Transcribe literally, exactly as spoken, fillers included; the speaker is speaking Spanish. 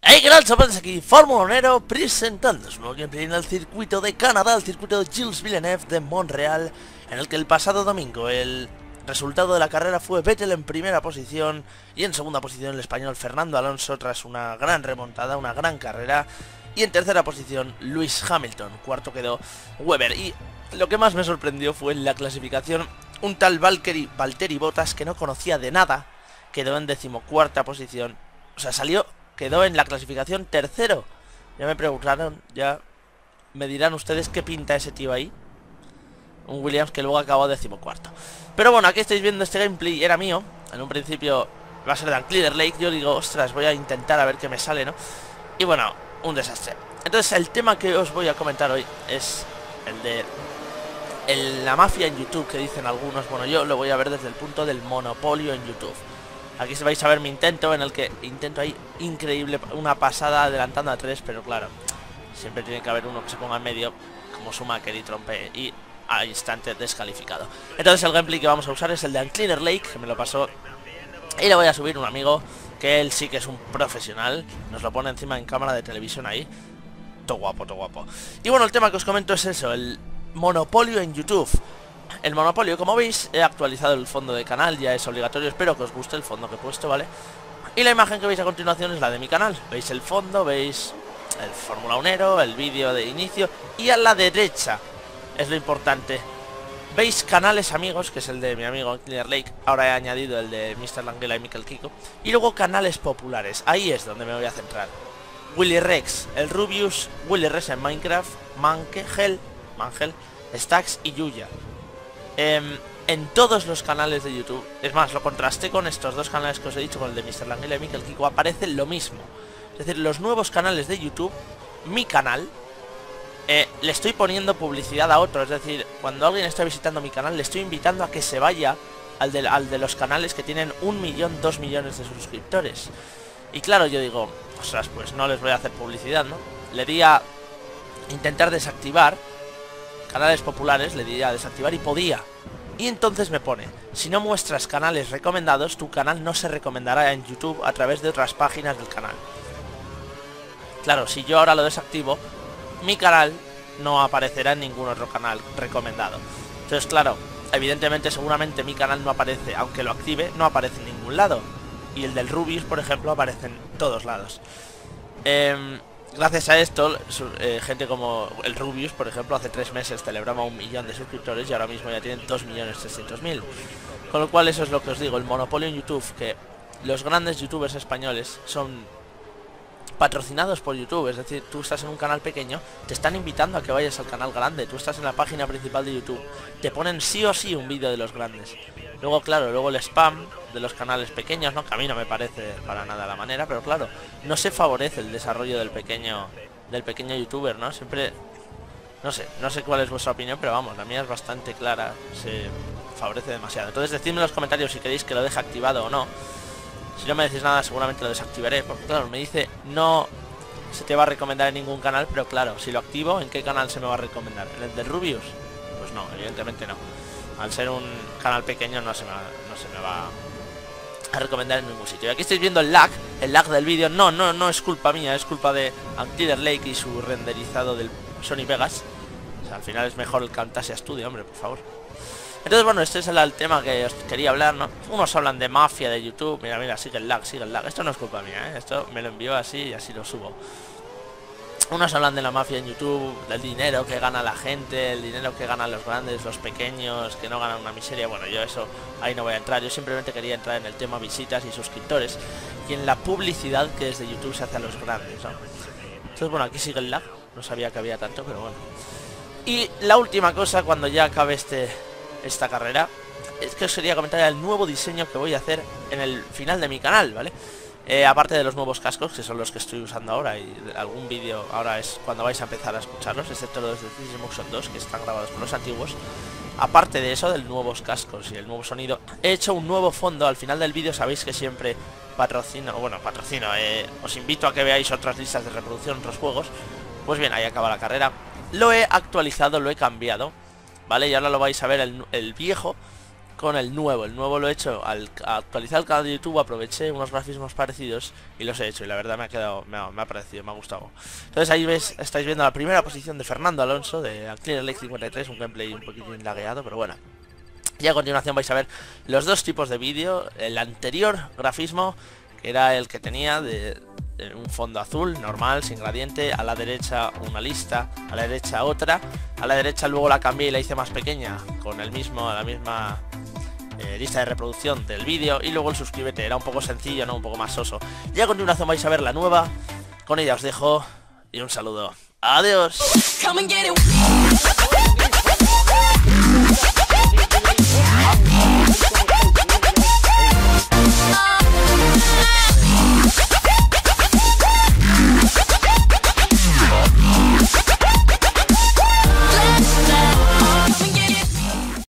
Hey, ¿qué tal, chavales? Aquí Formulonero presentando su nuevo gameplay en el circuito de Canadá, el circuito de Gilles Villeneuve de Montreal, en el que el pasado domingo el resultado de la carrera fue Vettel en primera posición y en segunda posición el español Fernando Alonso tras una gran remontada, una gran carrera, y en tercera posición Lewis Hamilton, cuarto quedó Webber. Y lo que más me sorprendió fue en la clasificación un tal Valtteri, Valtteri Bottas, que no conocía de nada, quedó en decimocuarta posición, o sea, salió... quedó en la clasificación tercero. Ya me preguntaron, ya me dirán ustedes qué pinta ese tío ahí. Un Williams que luego acabó decimocuarto. Pero bueno, aquí estáis viendo este gameplay, era mío. En un principio va a ser de Clear Lake. Yo digo, ostras, voy a intentar a ver qué me sale, ¿no? Y bueno, un desastre. Entonces el tema que os voy a comentar hoy es el de el, la mafia en YouTube, que dicen algunos. Bueno, yo lo voy a ver desde el punto del monopolio en YouTube. Aquí se vais a ver mi intento, en el que intento ahí increíble, una pasada adelantando a tres, pero claro, siempre tiene que haber uno que se ponga en medio, como Schumacher y trompe, y al instante descalificado. Entonces el gameplay que vamos a usar es el de Unclear Lake, que me lo pasó, y le voy a subir un amigo, que él sí que es un profesional, nos lo pone encima en cámara de televisión ahí, todo guapo, todo guapo. Y bueno, el tema que os comento es eso, el monopolio en YouTube. El monopolio, como veis, he actualizado el fondo de canal, ya es obligatorio, espero que os guste el fondo que he puesto, ¿vale? Y la imagen que veis a continuación es la de mi canal. Veis el fondo, veis el Fórmula uno, el vídeo de inicio, y a la derecha es lo importante. Veis canales amigos, que es el de mi amigo Clear Lake, ahora he añadido el de mister Langela y Mikel Kiko, y luego canales populares, ahí es donde me voy a centrar. Willy Rex, el Rubius, Willy Rex en Minecraft, Mangel, Mangel, Stacks y Yuya. Eh, en todos los canales de YouTube, es más, lo contrasté con estos dos canales que os he dicho, con el de mister Langela y Mikel Kiko, aparece lo mismo. Es decir, los nuevos canales de YouTube, mi canal, eh, le estoy poniendo publicidad a otro. Es decir, cuando alguien está visitando mi canal, le estoy invitando a que se vaya al de, al de los canales que tienen un millón, dos millones de suscriptores. Y claro, yo digo, ostras, pues no les voy a hacer publicidad, ¿no? Le di a intentar desactivar canales populares, le diría a desactivar y podía. Y entonces me pone, si no muestras canales recomendados, tu canal no se recomendará en YouTube a través de otras páginas del canal. Claro, si yo ahora lo desactivo, mi canal no aparecerá en ningún otro canal recomendado. Entonces, claro, evidentemente, seguramente mi canal no aparece, aunque lo active, no aparece en ningún lado. Y el del Rubius, por ejemplo, aparece en todos lados. Eh... Gracias a esto, eh, gente como el Rubius, por ejemplo, hace tres meses celebraba un millón de suscriptores y ahora mismo ya tienen dos millones trescientos mil. Con lo cual eso es lo que os digo, el monopolio en YouTube, que los grandes youtubers españoles son patrocinados por YouTube. Es decir, tú estás en un canal pequeño, te están invitando a que vayas al canal grande, tú estás en la página principal de YouTube, te ponen sí o sí un vídeo de los grandes. Luego, claro, luego el spam de los canales pequeños, ¿no? Que a mí no me parece para nada la manera, pero claro, no se favorece el desarrollo del pequeño del pequeño youtuber, ¿no? Siempre, no sé, no sé cuál es vuestra opinión, pero vamos, la mía es bastante clara, se favorece demasiado. Entonces decidme en los comentarios si queréis que lo deje activado o no. Si no me decís nada, seguramente lo desactivaré, porque claro, me dice no se te va a recomendar en ningún canal, pero claro, si lo activo, ¿en qué canal se me va a recomendar? ¿En el del Rubius? Pues no, evidentemente no. Al ser un canal pequeño no se me va, no se me va a recomendar en ningún sitio. Y aquí estáis viendo el lag, el lag del vídeo. No, no, no es culpa mía, es culpa de Unclear Lake y su renderizado del Sony Vegas. O sea, al final es mejor el Camtasia Studio, hombre, por favor. Entonces, bueno, este es el, el tema que os quería hablar, ¿no? Unos hablan de mafia de YouTube. Mira, mira, sigue el lag, sigue el lag. Esto no es culpa mía, ¿eh? Esto me lo envió así y así lo subo. Unos hablan de la mafia en YouTube, del dinero que gana la gente, el dinero que ganan los grandes, los pequeños, que no ganan una miseria. Bueno, yo eso, ahí no voy a entrar. Yo simplemente quería entrar en el tema visitas y suscriptores y en la publicidad que desde YouTube se hace a los grandes, ¿no? Entonces, bueno, aquí sigue el lag. No sabía que había tanto, pero bueno. Y la última cosa, cuando ya acabe este, esta carrera, es que os quería comentar el nuevo diseño que voy a hacer en el final de mi canal, ¿vale? Eh, aparte de los nuevos cascos, que son los que estoy usando ahora, y algún vídeo ahora es cuando vais a empezar a escucharlos, excepto los de Dailymotion dos, que están grabados con los antiguos. Aparte de eso, de los nuevos cascos y el nuevo sonido, he hecho un nuevo fondo. Al final del vídeo sabéis que siempre patrocino, bueno, patrocino, eh, os invito a que veáis otras listas de reproducción, otros juegos. Pues bien, ahí acaba la carrera. Lo he actualizado, lo he cambiado, ¿vale? Y ahora lo vais a ver el, el viejo con el nuevo. El nuevo lo he hecho al actualizar el canal de YouTube, aproveché unos grafismos parecidos y los he hecho, y la verdad me ha quedado, me ha, me ha parecido, me ha gustado. Entonces ahí ves, estáis viendo la primera posición de Fernando Alonso de Clear Lake cincuenta y tres, un gameplay un poquitín lagueado, pero bueno. Y a continuación vais a ver los dos tipos de vídeo. El anterior grafismo, que era el que tenía de, de un fondo azul normal, sin gradiente, a la derecha una lista, a la derecha otra, a la derecha luego la cambié y la hice más pequeña con el mismo, la misma eh, lista de reproducción del vídeo, y luego el suscríbete, era un poco sencillo, no un poco más soso. Y a continuación vais a ver la nueva, con ella os dejo y un saludo. Adiós. Come and get it.